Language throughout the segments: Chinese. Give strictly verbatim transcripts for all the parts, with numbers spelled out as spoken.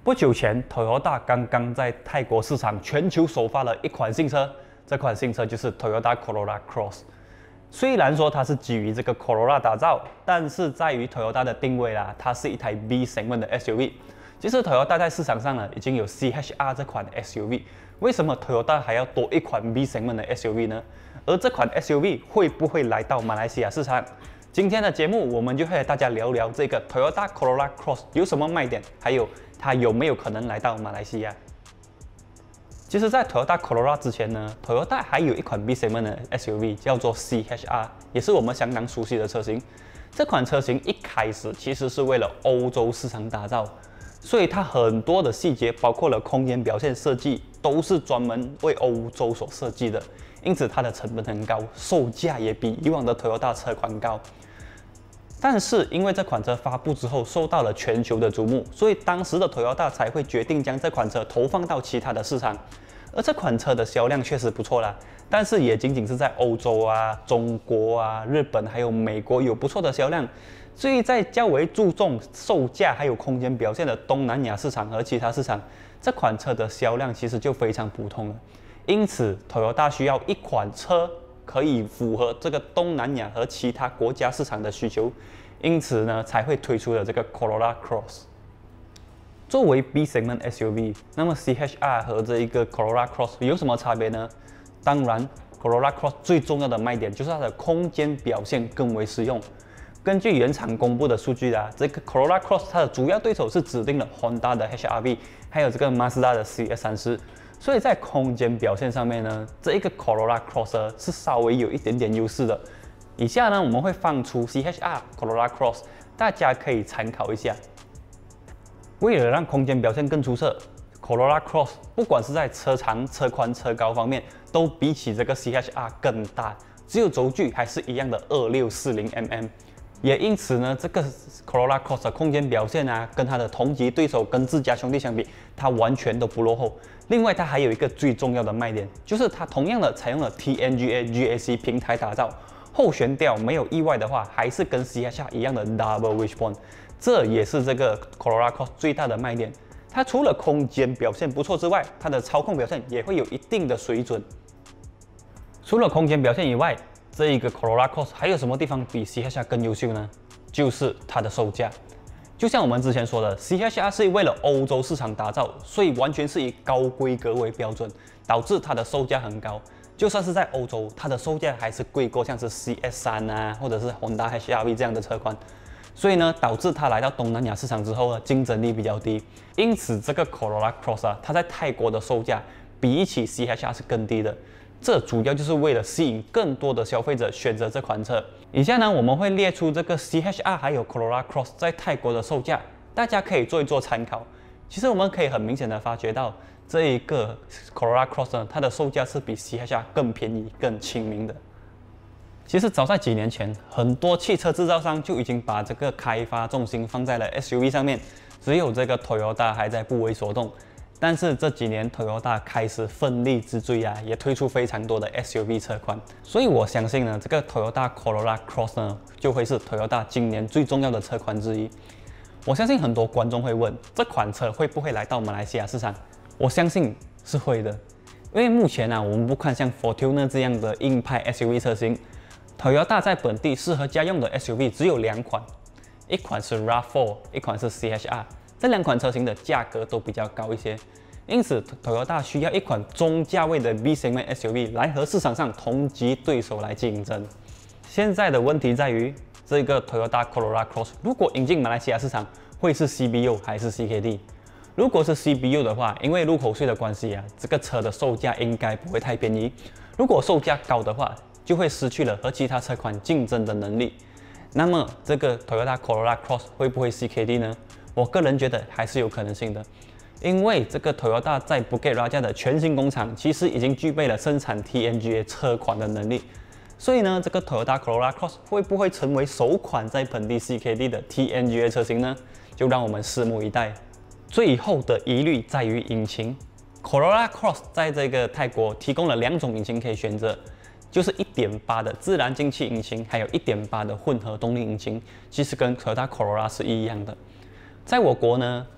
不久前，Toyota 刚刚在泰国市场全球首发了一款新车，这款新车就是 Toyota Corolla Cross。虽然说它是基于这个 Corolla 打造，但是在于 Toyota 的定位啦，它是一台 B segment 的 S U V。其实 Toyota 在市场上呢已经有 C H R 这款 S U V， 为什么 Toyota 还要多一款 B segment 的 S U V 呢？而这款 S U V 会不会来到马来西亚市场？今天的节目我们就会和大家聊聊这个 Toyota Corolla Cross 有什么卖点，还有它有没有可能来到马来西亚。其实，在 Toyota Corolla 之前呢 ，Toyota 还有一款 B segment 的 S U V 叫做 C H R， 也是我们相当熟悉的车型。这款车型一开始其实是为了欧洲市场打造，所以它很多的细节，包括了空间表现设计，都是专门为欧洲所设计的。因此，它的成本很高，售价也比以往的 Toyota 车款高。但是因为这款车发布之后受到了全球的瞩目，所以当时的 Toyota 才会决定将这款车投放到其他的市场。而这款车的销量确实不错啦，但是也仅仅是在欧洲啊、中国啊、日本还有美国有不错的销量。至于在较为注重售价还有空间表现的东南亚市场和其他市场，这款车的销量其实就非常普通了。因此 ，Toyota 需要一款车可以符合这个东南亚和其他国家市场的需求，因此呢，才会推出了这个 Corolla Cross。作为 B segment S U V， 那么 C H R 和这一个 Corolla Cross 有什么差别呢？当然 ，Corolla Cross 最重要的卖点就是它的空间表现更为实用。根据原厂公布的数据啊，这个 Corolla Cross 它的主要对手是指定了 Honda 的 H R V， 还有这个 Mazda 的 C S 三十。所以在空间表现上面呢，这一个 Corolla Cross 是稍微有一点点优势的。以下呢，我们会放出 C H R Corolla Cross， 大家可以参考一下。为了让空间表现更出色 ，Corolla Cross 不管是在车长、车宽、车高方面，都比起这个 C H R 更大，只有轴距还是一样的二六四零 mm。也因此呢，这个 Corolla Cross 的空间表现啊，跟它的同级对手跟自家兄弟相比，它完全都不落后。另外，它还有一个最重要的卖点，就是它同样的采用了 T N G A G A C 平台打造，后悬吊没有意外的话，还是跟 C H R 一样的 Double Wishbone， 这也是这个 Corolla Cross 最大的卖点。它除了空间表现不错之外，它的操控表现也会有一定的水准。除了空间表现以外，这一个 Corolla Cross 还有什么地方比 C H R 更优秀呢？就是它的售价。就像我们之前说的 ，C H R 是为了欧洲市场打造，所以完全是以高规格为标准，导致它的售价很高。就算是在欧洲，它的售价还是贵过像是 C S 三 啊，或者是 Honda H R V 这样的车款。所以呢，导致它来到东南亚市场之后呢，竞争力比较低。因此，这个 Corolla Cross 啊，它在泰国的售价比起 C H R 是更低的。这主要就是为了吸引更多的消费者选择这款车。以下呢，我们会列出这个 C H R 还有 Corolla Cross 在泰国的售价，大家可以做一做参考。其实我们可以很明显的发觉到，这一个 Corolla Cross 呢，它的售价是比 C H R 更便宜、更亲民的。其实早在几年前，很多汽车制造商就已经把这个开发重心放在了 S U V 上面，只有这个 Toyota 还在不为所动。但是这几年 Toyota 开始奋力之追啊，也推出非常多的 S U V 车款，所以我相信呢，这个 Toyota Corolla Cross 呢，就会是 Toyota 今年最重要的车款之一。我相信很多观众会问，这款车会不会来到马来西亚市场？我相信是会的，因为目前啊，我们不看像 Fortuner 这样的硬派 S U V 车型 ，Toyota 在本地适合家用的 S U V 只有两款，一款是 RAV 四， 一款是 C H R。这两款车型的价格都比较高一些，因此 Toyota 需要一款中价位的 B segment S U V 来和市场上同级对手来竞争。现在的问题在于，这个 Toyota Corolla Cross 如果引进马来西亚市场，会是 C B U 还是 C K D？ 如果是 C B U 的话，因为入口税的关系啊，这个车的售价应该不会太便宜。如果售价高的话，就会失去了和其他车款竞争的能力。那么这个 Toyota Corolla Cross 会不会 C K D 呢？我个人觉得还是有可能性的，因为这个 Toyota 在 Bukit Raja 的全新工厂其实已经具备了生产 T N G A 车款的能力，所以呢，这个 Toyota Corolla Cross 会不会成为首款在本地 C K D 的 T N G A 车型呢？就让我们拭目以待。最后的疑虑在于引擎 ，Corolla Cross 在这个泰国提供了两种引擎可以选择。就是 一点八 的自然进气引擎，还有 一点八 的混合动力引擎，其实跟 Toyota Corolla 是一样的。在我国呢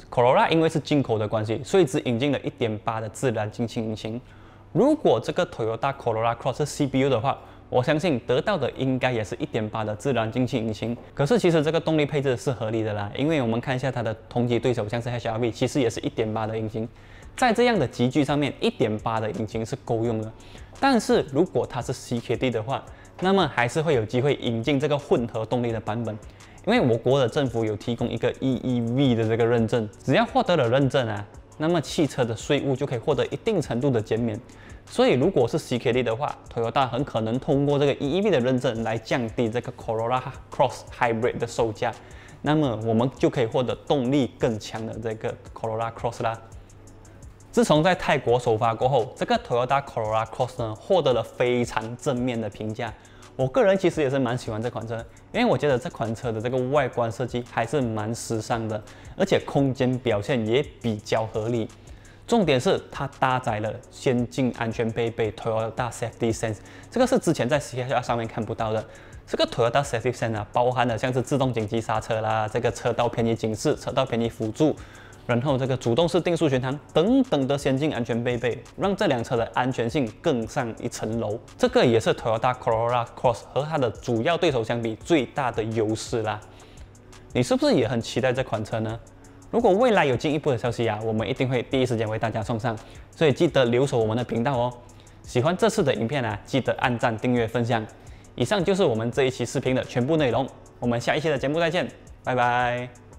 Corolla 因为是进口的关系，所以只引进了 一点八 的自然进气引擎。如果这个 Toyota Corolla Cross 是 C P U 的话，我相信得到的应该也是 一点八 的自然进气引擎。可是其实这个动力配置是合理的啦，因为我们看一下它的同级对手，像是 H R V， 其实也是 一点八 的引擎。在这样的级距上面 ，一点八 的引擎是够用的。但是如果它是 C K D 的话，那么还是会有机会引进这个混合动力的版本。因为我国的政府有提供一个 E E V 的这个认证，只要获得了认证啊，那么汽车的税务就可以获得一定程度的减免。所以如果是 C K D 的话 ，Toyota 很可能通过这个 E E V 的认证来降低这个 Corolla Cross Hybrid 的售价，那么我们就可以获得动力更强的这个 Corolla Cross 啦。自从在泰国首发过后，这个 Toyota Corolla Cross 呢获得了非常正面的评价。我个人其实也是蛮喜欢这款车，因为我觉得这款车的这个外观设计还是蛮时尚的，而且空间表现也比较合理。重点是它搭载了先进安全配备 Toyota Safety Sense， 这个是之前在 C H R 上面看不到的。这个 Toyota Safety Sense 啊，包含了像是自动紧急刹车啦，这个车道偏移警示、车道偏移辅助，然后这个主动式定速巡航等等的先进安全配备，让这辆车的安全性更上一层楼。这个也是 Toyota Corolla Cross 和它的主要对手相比最大的优势啦。你是不是也很期待这款车呢？如果未来有进一步的消息啊，我们一定会第一时间为大家送上，所以记得留守我们的频道哦。喜欢这次的影片啊，记得按赞、订阅、分享。以上就是我们这一期视频的全部内容，我们下一期的节目再见，拜拜。